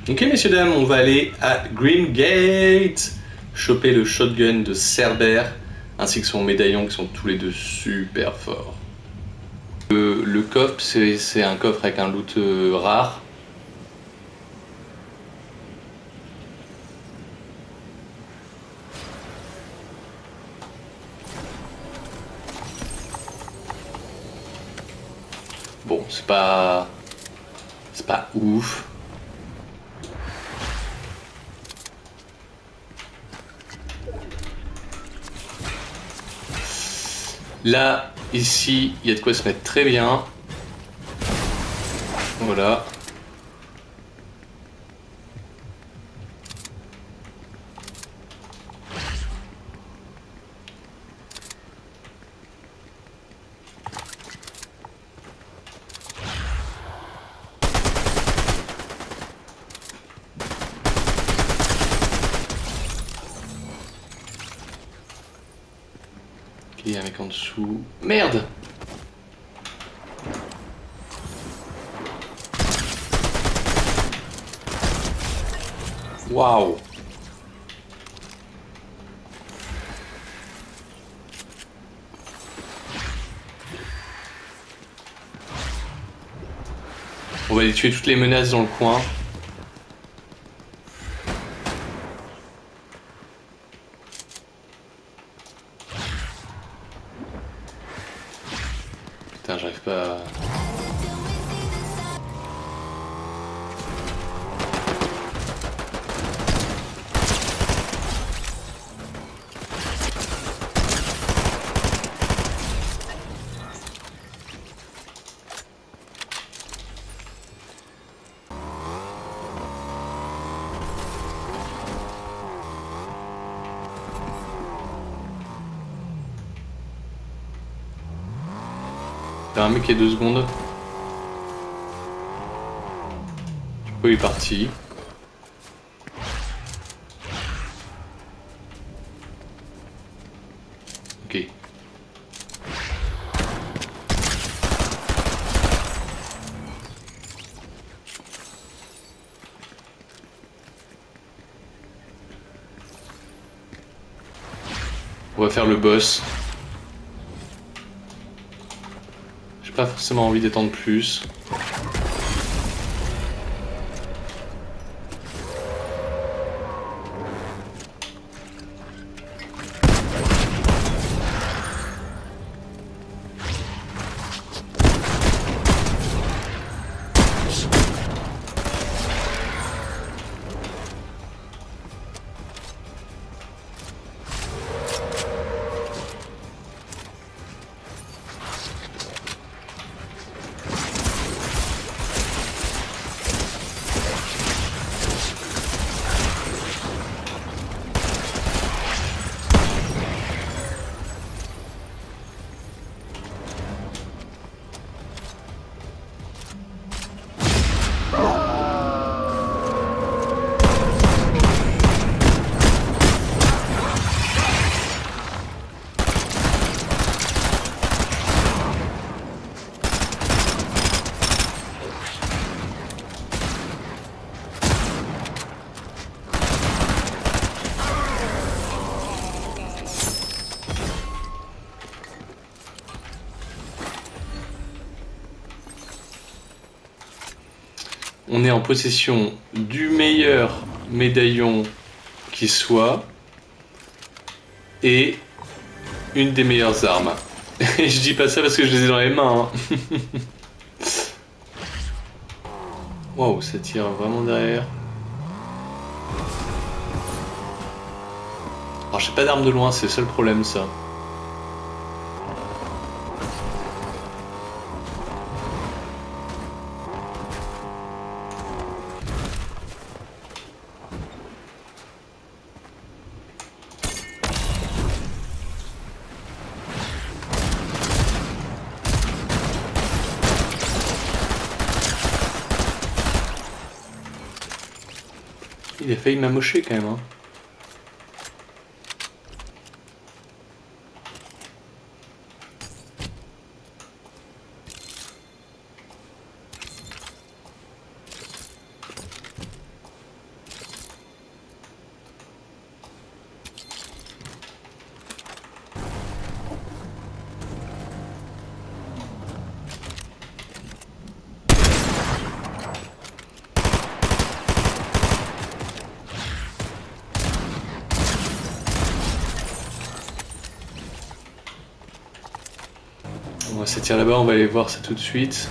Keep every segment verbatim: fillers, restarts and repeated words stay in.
Ok messieurs dames, on va aller à Green Gate, choper le shotgun de Cerber, ainsi que son médaillon qui sont tous les deux super forts. Le, le coffre, c'est un coffre avec un loot euh, rare. Bon, c'est pas... c'est pas ouf. Là, ici, il y a de quoi se mettre très bien. Voilà. Il y a un mec en dessous. Merde! Waouh! On va aller tuer toutes les menaces dans le coin. Putain, j'arrive pas à... Il y a un mec qui est deux secondes. Du coup, il est parti. Ok. On va faire le boss. J'ai pas forcément envie d'étendre plus. On est en possession du meilleur médaillon qui soit et une des meilleures armes. Et je dis pas ça parce que je les ai dans les mains. Hein. Waouh, ça tire vraiment derrière. Alors j'ai pas d'arme de loin, c'est le seul problème ça. Il a failli m'amocher quand même. Hein. Ça tire là-bas, on va aller voir ça tout de suite.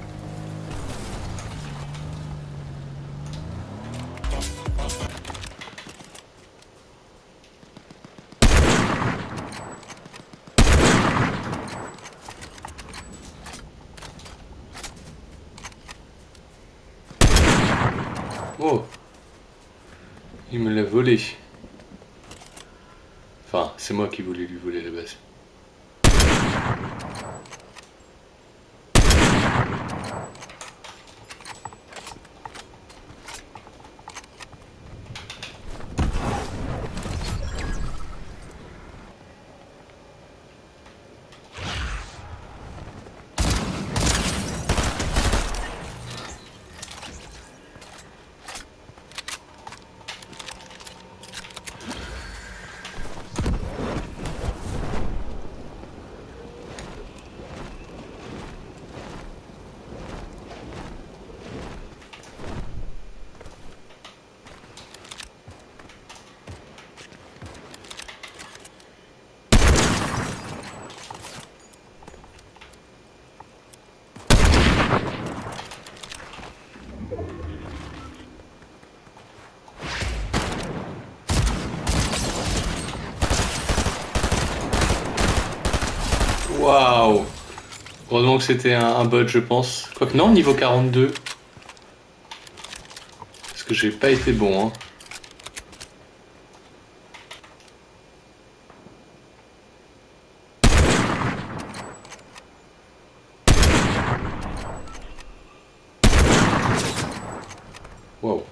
Oh, il me l'a volé. Enfin, c'est moi qui voulais lui voler la base. Waouh! Heureusement que c'était un, un bot, je pense. Quoique non, niveau quarante-deux. Parce que j'ai pas été bon, hein. Waouh.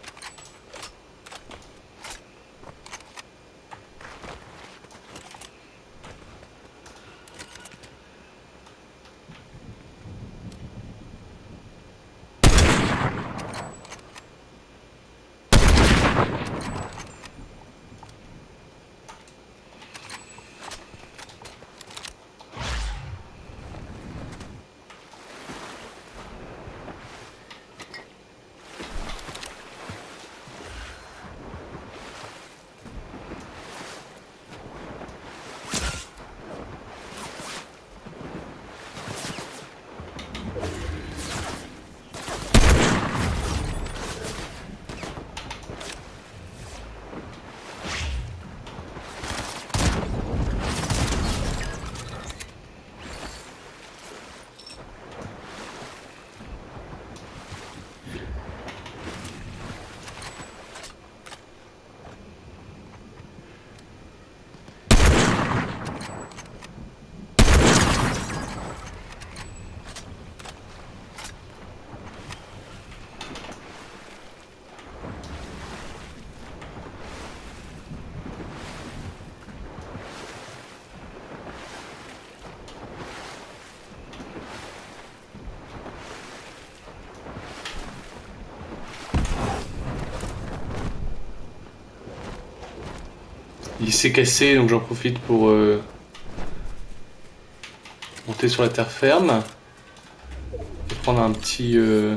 Il s'est cassé, donc j'en profite pour euh, monter sur la terre ferme et prendre un petit... Euh...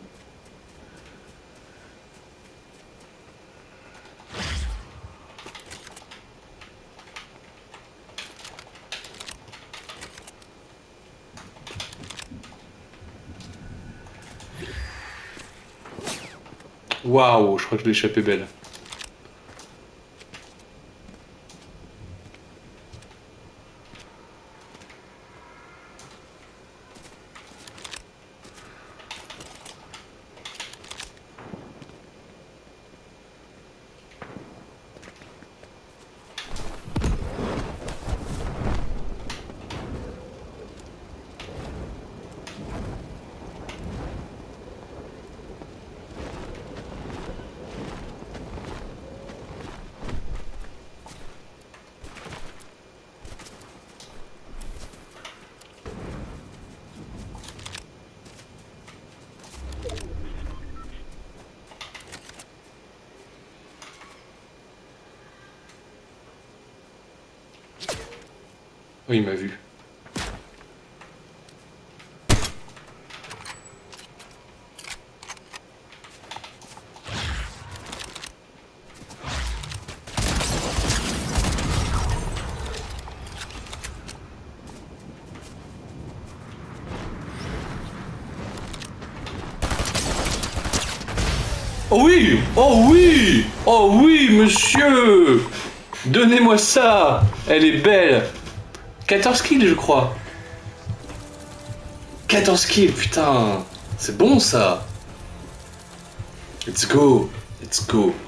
Waouh, je crois que je l'ai échappé belle. Oui, il m'a vu. Oh oui! Oh oui! Oh oui, monsieur! Donnez-moi ça! Elle est belle! quatorze kills, je crois. quatorze kills, putain! C'est bon, ça! Let's go! Let's go!